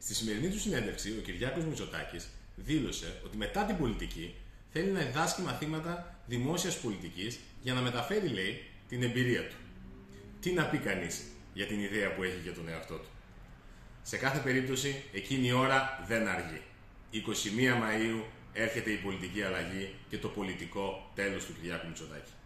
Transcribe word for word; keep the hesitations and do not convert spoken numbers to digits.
Στη σημερινή του συνέντευξη, ο Κυριάκος Μητσοτάκης δήλωσε ότι μετά την πολιτική θέλει να διδάσκει μαθήματα δημόσιας πολιτικής για να μεταφέρει, λέει, την εμπειρία του. Τι να πει κανείς για την ιδέα που έχει για τον εαυτό του. Σε κάθε περίπτωση, εκείνη η ώρα δεν αργεί. εικοστή πρώτη Μαΐου έρχεται η πολιτική αλλαγή και το πολιτικό τέλος του Κυριάκου Μητσοτάκη.